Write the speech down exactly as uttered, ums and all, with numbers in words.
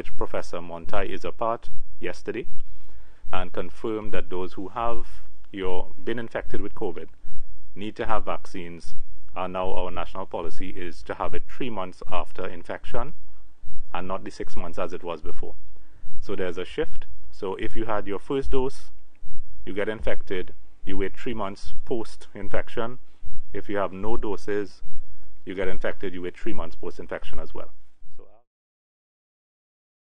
which Professor Montai is a part yesterday, and confirmed that those who have your, been infected with COVID need to have vaccines. And now our national policy is to have it three months after infection and not the six months as it was before. So there's a shift. So if you had your first dose, you get infected, you wait three months post-infection. If you have no doses, you get infected, you wait three months post-infection as well.